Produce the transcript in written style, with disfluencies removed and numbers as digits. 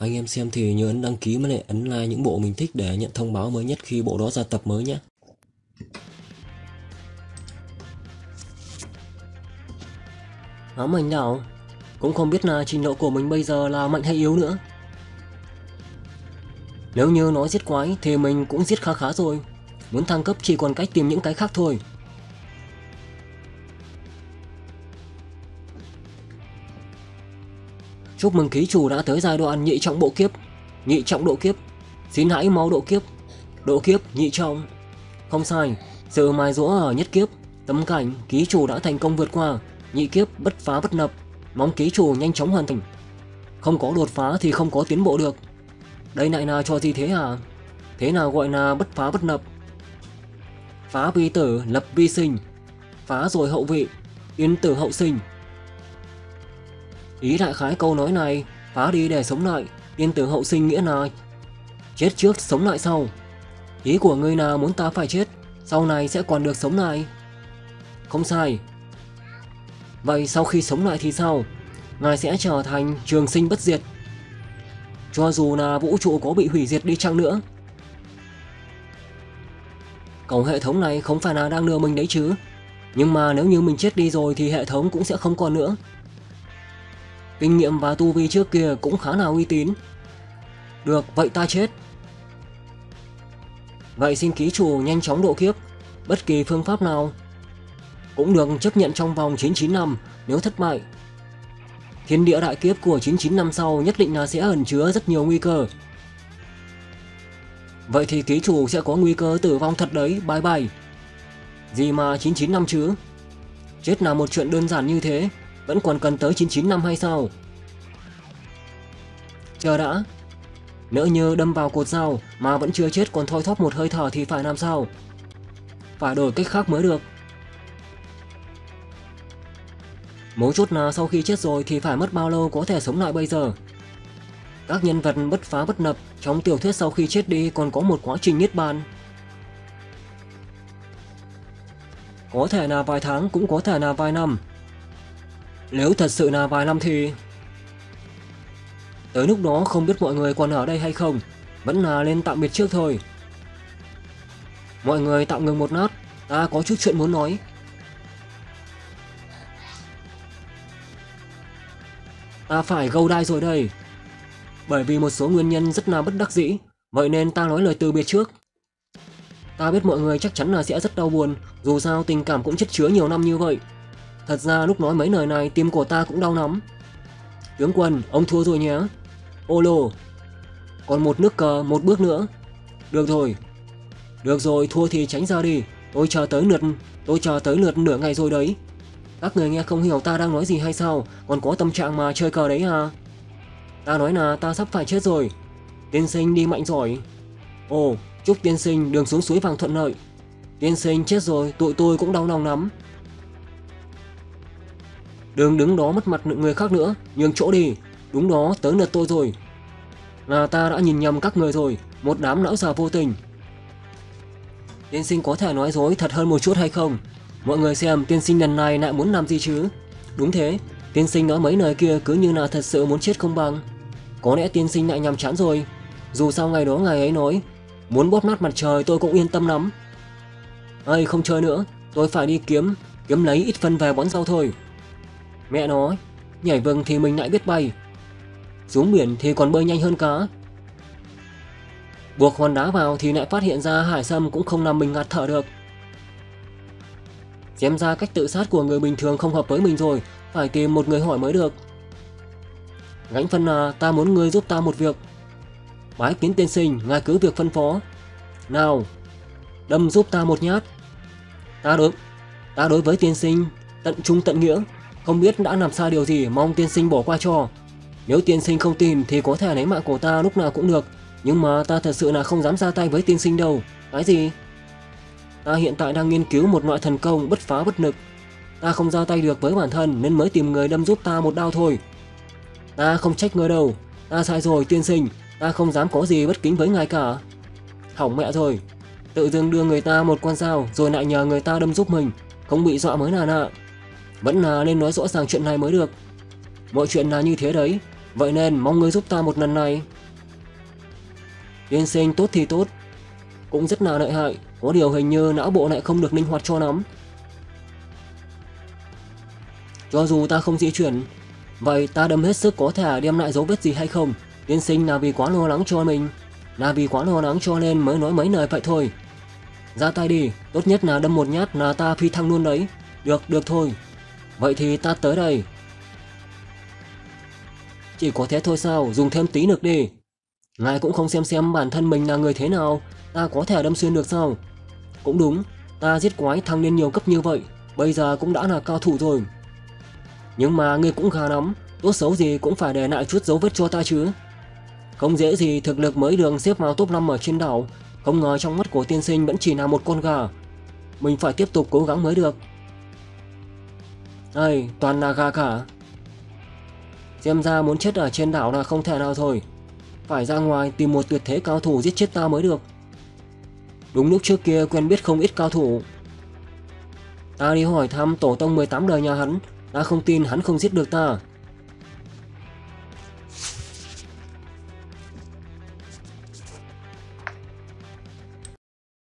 Anh em xem thì nhớ ấn đăng ký với lại ấn like những bộ mình thích để nhận thông báo mới nhất khi bộ đó ra tập mới nhé. Mình nào, cũng không biết là trình độ của mình bây giờ là mạnh hay yếu nữa. Nếu như nói giết quái thì mình cũng giết khá khá rồi. Muốn thăng cấp chỉ còn cách tìm những cái khác thôi. Chúc mừng ký chủ đã tới giai đoạn nhị trọng bộ kiếp. Nhị trọng độ kiếp. Xin hãy mau độ kiếp. Độ kiếp nhị trọng. Không sai, sự mài dũa ở nhất kiếp, tấm cảnh ký chủ đã thành công vượt qua. Nhị kiếp bất phá bất lập, mong ký chủ nhanh chóng hoàn thành. Không có đột phá thì không có tiến bộ được. Đây lại là trò gì thế hả? Thế nào gọi là bất phá bất lập? Phá vi tử, lập vi sinh. Phá rồi hậu vị, yên tử hậu sinh. Ý đại khái câu nói này, phá đi để sống lại, yên tử hậu sinh nghĩa là chết trước sống lại sau. Ý của ngươi là muốn ta phải chết, sau này sẽ còn được sống lại. Không sai. Vậy sau khi sống lại thì sao? Ngài sẽ trở thành trường sinh bất diệt. Cho dù là vũ trụ có bị hủy diệt đi chăng nữa. Cổng hệ thống này không phải là đang lừa mình đấy chứ. Nhưng mà nếu như mình chết đi rồi thì hệ thống cũng sẽ không còn nữa. Kinh nghiệm và tu vi trước kia cũng khá là uy tín. Được, vậy ta chết. Vậy xin ký chủ nhanh chóng độ kiếp. Bất kỳ phương pháp nào cũng được chấp nhận trong vòng 99 năm. Nếu thất bại, thiên địa đại kiếp của 99 năm sau nhất định là sẽ ẩn chứa rất nhiều nguy cơ. Vậy thì ký chủ sẽ có nguy cơ tử vong thật đấy, bye bye. Gì mà 99 năm chứ? Chết là một chuyện đơn giản như thế, vẫn còn cần tới 99 năm hay sao? Chờ đã, nếu như đâm vào cột dao mà vẫn chưa chết còn thoi thóp một hơi thở thì phải làm sao? Phải đổi cách khác mới được. Mấu chốt là sau khi chết rồi thì phải mất bao lâu có thể sống lại bây giờ? Các nhân vật bất phá bất lập trong tiểu thuyết sau khi chết đi còn có một quá trình niết bàn. Có thể là vài tháng, cũng có thể là vài năm. Nếu thật sự là vài năm thì tới lúc đó không biết mọi người còn ở đây hay không. Vẫn là lên tạm biệt trước thôi. Mọi người tạm ngừng một lát, ta có chút chuyện muốn nói. Ta phải go die rồi đây. Bởi vì một số nguyên nhân rất là bất đắc dĩ, vậy nên ta nói lời từ biệt trước. Ta biết mọi người chắc chắn là sẽ rất đau buồn, dù sao tình cảm cũng chất chứa nhiều năm như vậy. Thật ra lúc nói mấy lời này tim của ta cũng đau lắm. Tướng quân, ông thua rồi nhé. Ô lô, còn một nước cờ, một bước nữa. Được rồi. Được rồi, thua thì tránh ra đi. Tôi chờ tới lượt nửa ngày rồi đấy. Các người nghe không hiểu ta đang nói gì hay sao? Còn có tâm trạng mà chơi cờ đấy à? Ta nói là ta sắp phải chết rồi. Tiên sinh đi mạnh giỏi. Ồ, chúc tiên sinh đường xuống suối vàng thuận lợi. Tiên sinh chết rồi, tụi tôi cũng đau lòng lắm. Đừng đứng đó mất mặt người khác nữa, nhường chỗ đi. Đúng đó, tới lượt tôi rồi. Là ta đã nhìn nhầm các người rồi, một đám lão già vô tình. Tiên sinh có thể nói dối thật hơn một chút hay không? Mọi người xem tiên sinh lần này lại muốn làm gì chứ? Đúng thế, tiên sinh nói mấy lời kia cứ như là thật sự muốn chết không bằng. Có lẽ tiên sinh lại nhàm chán rồi. Dù sao ngày đó ngày ấy nói muốn bóp nát mặt trời tôi cũng yên tâm lắm. Ây, không chơi nữa, tôi phải đi kiếm lấy ít phân về bón rau thôi. Mẹ nó, nhảy vừng thì mình lại biết bay, xuống biển thì còn bơi nhanh hơn cá. Buộc hòn đá vào thì lại phát hiện ra hải sâm cũng không làm mình ngạt thở được. Xem ra cách tự sát của người bình thường không hợp với mình rồi, phải tìm một người hỏi mới được. Gánh phân là ta muốn ngươi giúp ta một việc. Bái kiến tiên sinh, ngài cứ việc phân phó. Nào, đâm giúp ta một nhát. Ta đối với tiên sinh tận trung tận nghĩa, không biết đã làm sai điều gì, mong tiên sinh bỏ qua cho. Nếu tiên sinh không tin thì có thể lấy mạng của ta lúc nào cũng được, nhưng mà ta thật sự là không dám ra tay với tiên sinh đâu. Cái gì? Ta hiện tại đang nghiên cứu một loại thần công bất phá bất lực. Ta không ra tay được với bản thân nên mới tìm người đâm giúp ta một đao thôi. Ta không trách người đâu. Ta sai rồi tiên sinh. Ta không dám có gì bất kính với ngài cả. Hỏng mẹ rồi. Tự dưng đưa người ta một con dao rồi lại nhờ người ta đâm giúp mình. Không bị dọa mới là lạ. Vẫn là nên nói rõ ràng chuyện này mới được. Mọi chuyện là như thế đấy. Vậy nên mong ngươi giúp ta một lần này. Tiên sinh tốt thì tốt, cũng rất là lợi hại, có điều hình như não bộ lại không được linh hoạt cho lắm. Cho dù ta không di chuyển, vậy ta đâm hết sức có thể đem lại dấu vết gì hay không? Tiên sinh là vì quá lo lắng cho mình, là vì quá lo lắng cho nên mới nói mấy lời vậy thôi. Ra tay đi, tốt nhất là đâm một nhát là ta phi thăng luôn đấy. Được thôi. Vậy thì ta tới đây. Chỉ có thế thôi sao, dùng thêm tí lực đi. Ngài cũng không xem bản thân mình là người thế nào, ta có thể đâm xuyên được sao? Cũng đúng, ta giết quái thăng lên nhiều cấp như vậy, bây giờ cũng đã là cao thủ rồi. Nhưng mà ngươi cũng gà lắm, tốt xấu gì cũng phải để lại chút dấu vết cho ta chứ. Không dễ gì thực lực mới được xếp vào top 5 ở trên đảo, không ngờ trong mắt của tiên sinh vẫn chỉ là một con gà. Mình phải tiếp tục cố gắng mới được. Ây, toàn là gà cả. Xem ra muốn chết ở trên đảo là không thể nào rồi. Phải ra ngoài tìm một tuyệt thế cao thủ giết chết ta mới được. Đúng lúc trước kia quen biết không ít cao thủ. Ta đi hỏi thăm tổ tông 18 đời nhà hắn, ta không tin hắn không giết được ta.